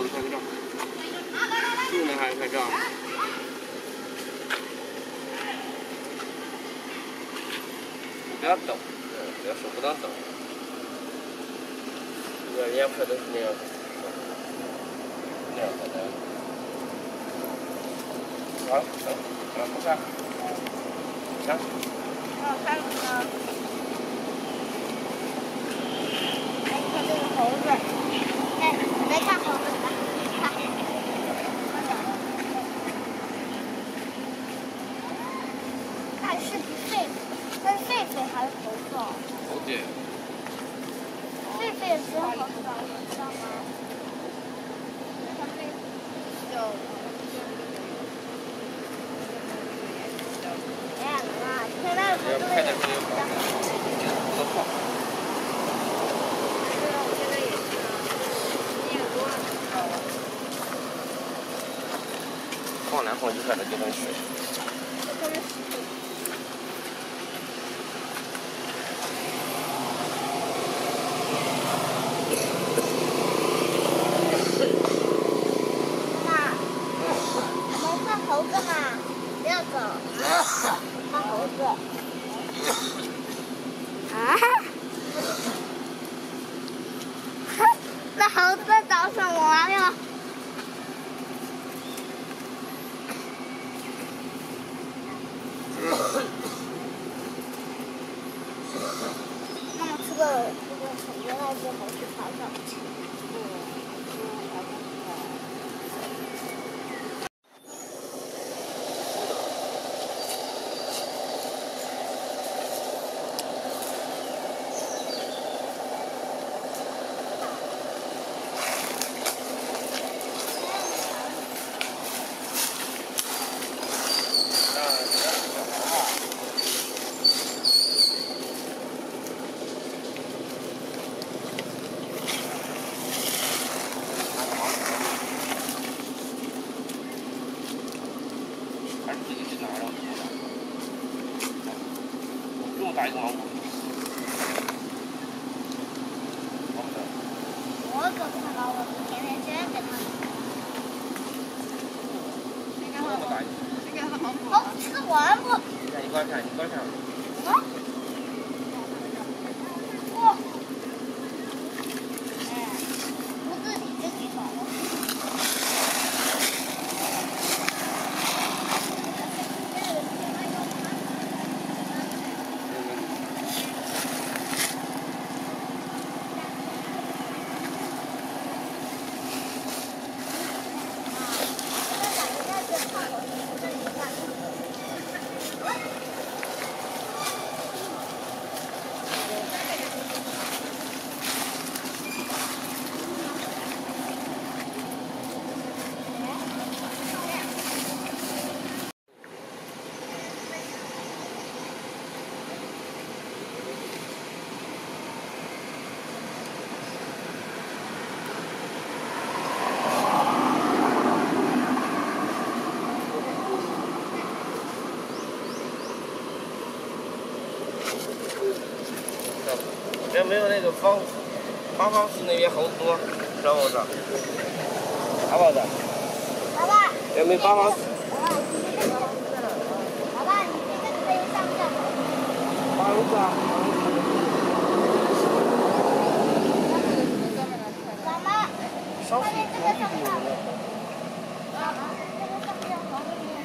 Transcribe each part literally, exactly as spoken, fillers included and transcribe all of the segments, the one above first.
猴子拍个照。路呢还是拍照？不要抖，嗯，不要手不要抖。对，人家拍都是那样的，那样的。好，走，啊，不看，行。 哦，还有呢。哎，你看这个猴子，哎，来看猴子，来，看。看是不是狒狒？这是狒狒还是猴子？ 猴子。 狒狒也是猴子长得像吗？它狒小。哎呀妈！现在猴子也是的。 都放。 对啊，我现在也是啊，一点多了。 放两放就开始就能水。 这是石头。猴子嘛，不要走，看猴子。啊？那猴子在找什么呀？那么这个这个原来是猴子爬上去。 打一个芒果。 我可不看到，我天天捐给他。这个好，这个好芒果。哦，吃完不？ 看一块看，一块看。 啊？哇！哎，不自己就挺好的。 有没有那个方八方市那边猴子多，知道不知道？好不好的？ 老爸。 有没有八方市？ 老爸，你这个可以上架吗？ 八方市啊。 妈妈。 烧水锅一直有的。 啊，这个上面好多年。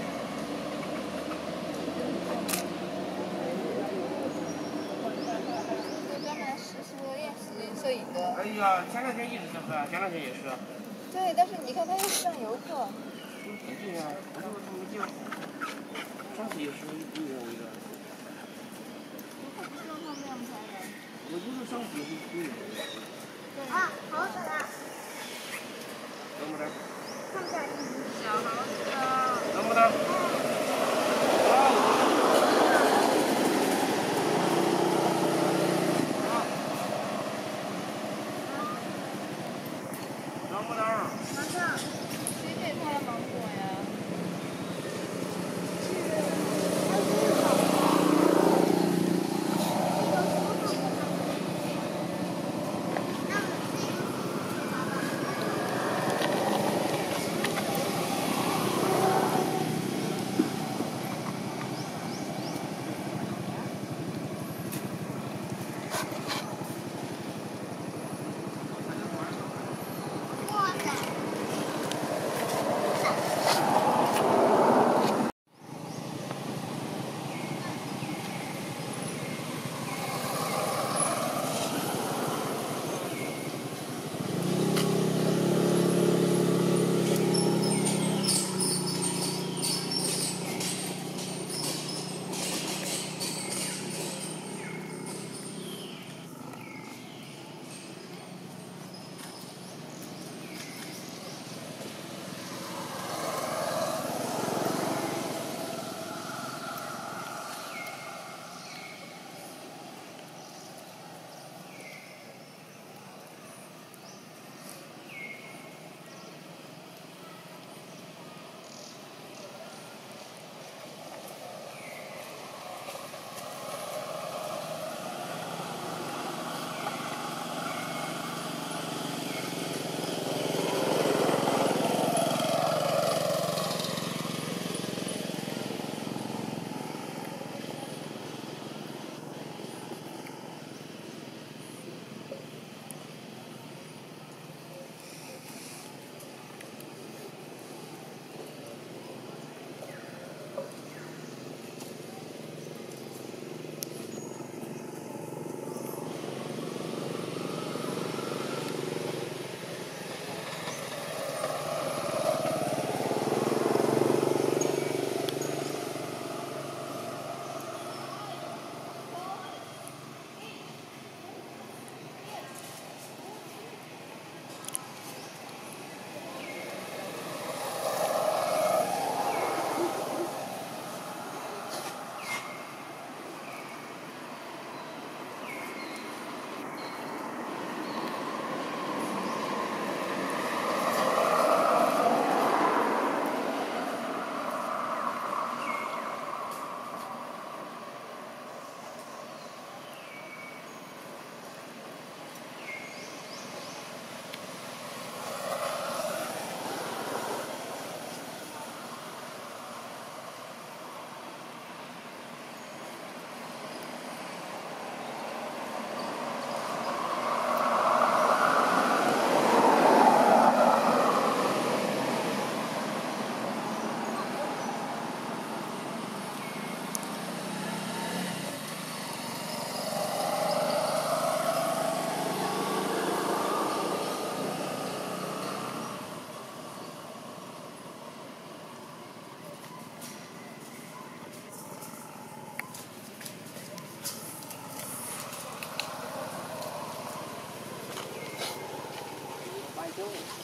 摄影的。 哎呀，前两天一直是不是？前两天也是。 对，但是你看他又上游客。 对呀，我说他们就上次也是一模一样。 我不知道他们这样拍的。 我就是上次也是一模一样。 啊，猴子呢？ 能不能？ 看不见。 小猴子。 能不能？能不能？ 马上。 谁给他的芒果呀？ 那我们自己就